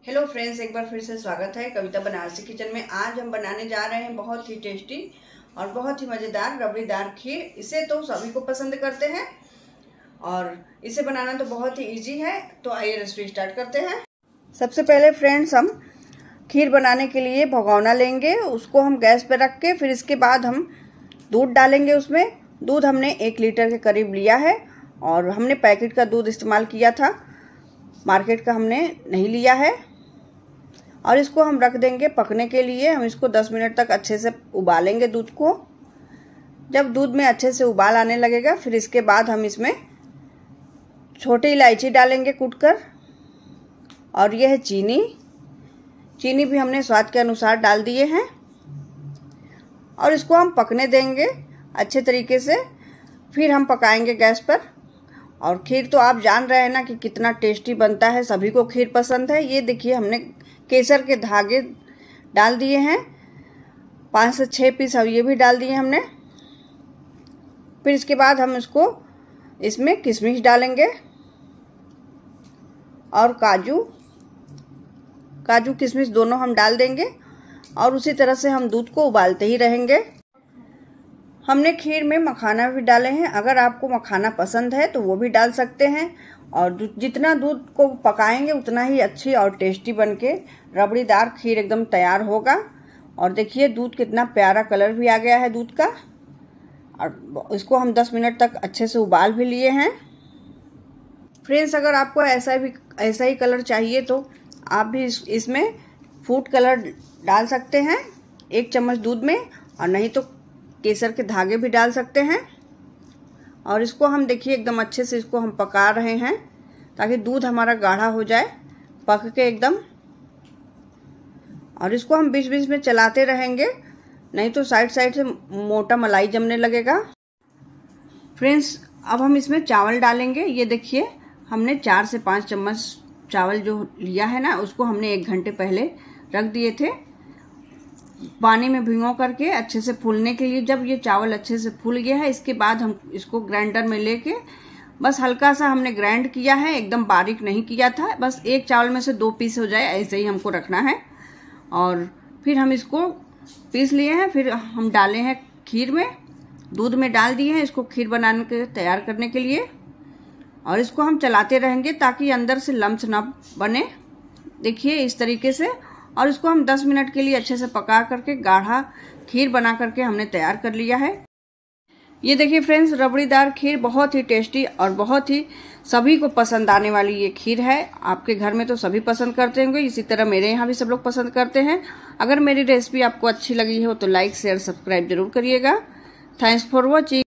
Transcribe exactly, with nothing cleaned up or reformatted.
Hello friends, एक बार फिर से स्वागत है कविता बनारसी किचन में। आज हम बनाने जा रहे हैं बहुत ही टेस्टी और बहुत ही मज़ेदार रबड़ीदार खीर। इसे तो सभी को पसंद करते हैं और इसे बनाना तो बहुत ही इजी है। तो आइए रेसिपी स्टार्ट करते हैं। सबसे पहले फ्रेंड्स, हम खीर बनाने के लिए भगोना लेंगे, उसको हम गैस पर रख के फिर इसके बाद हम दूध डालेंगे। उसमें दूध हमने एक लीटर के करीब लिया है और हमने पैकेट का दूध इस्तेमाल किया था, मार्केट का हमने नहीं लिया है। और इसको हम रख देंगे पकने के लिए। हम इसको दस मिनट तक अच्छे से उबालेंगे दूध को। जब दूध में अच्छे से उबाल आने लगेगा फिर इसके बाद हम इसमें छोटी इलायची डालेंगे कूटकर, और यह है चीनी। चीनी भी हमने स्वाद के अनुसार डाल दिए हैं और इसको हम पकने देंगे अच्छे तरीके से। फिर हम पकाएंगे गैस पर। और खीर तो आप जान रहे हैं ना कि कितना टेस्टी बनता है, सभी को खीर पसंद है। ये देखिए, हमने केसर के धागे डाल दिए हैं, पाँच से छः पीस ये भी डाल दिए हमने। फिर इसके बाद हम इसको इसमें किशमिश डालेंगे और काजू काजू किशमिश दोनों हम डाल देंगे और उसी तरह से हम दूध को उबालते ही रहेंगे। हमने खीर में मखाना भी डाले हैं, अगर आपको मखाना पसंद है तो वो भी डाल सकते हैं। और जितना दूध को पकाएंगे उतना ही अच्छी और टेस्टी बनके रबड़ीदार खीर एकदम तैयार होगा। और देखिए, दूध कितना प्यारा कलर भी आ गया है दूध का। और इसको हम दस मिनट तक अच्छे से उबाल भी लिए हैं। फ्रेंड्स, अगर आपको ऐसा भी ऐसा ही कलर चाहिए तो आप भी इस, इसमें फूड कलर डाल सकते हैं एक चम्मच दूध में, और नहीं तो केसर के धागे भी डाल सकते हैं। और इसको हम देखिए एकदम अच्छे से इसको हम पका रहे हैं ताकि दूध हमारा गाढ़ा हो जाए, पक के एकदम। और इसको हम बीच बीच में चलाते रहेंगे, नहीं तो साइड साइड से मोटा मलाई जमने लगेगा। फ्रेंड्स, अब हम इसमें चावल डालेंगे। ये देखिए, हमने चार से पाँच चम्मच चावल जो लिया है ना, उसको हमने एक घंटे पहले रख दिए थे पानी में भिगो करके अच्छे से फूलने के लिए। जब ये चावल अच्छे से फूल गया है इसके बाद हम इसको ग्राइंडर में लेके बस हल्का सा हमने ग्राइंड किया है, एकदम बारीक नहीं किया था। बस एक चावल में से दो पीस हो जाए ऐसे ही हमको रखना है। और फिर हम इसको पीस लिए हैं, फिर हम डाले हैं खीर में, दूध में डाल दिए हैं इसको खीर बनाने के तैयार करने के लिए। और इसको हम चलाते रहेंगे ताकि अंदर से लम्स ना बने, देखिए इस तरीके से। और इसको हम दस मिनट के लिए अच्छे से पका करके गाढ़ा खीर बना करके हमने तैयार कर लिया है। ये देखिए फ्रेंड्स, रबड़ीदार खीर बहुत ही टेस्टी और बहुत ही सभी को पसंद आने वाली ये खीर है। आपके घर में तो सभी पसंद करते होंगे, इसी तरह मेरे यहाँ भी सब लोग पसंद करते हैं। अगर मेरी रेसिपी आपको अच्छी लगी हो तो लाइक शेयर सब्सक्राइब जरूर करिएगा। Thanks for watching.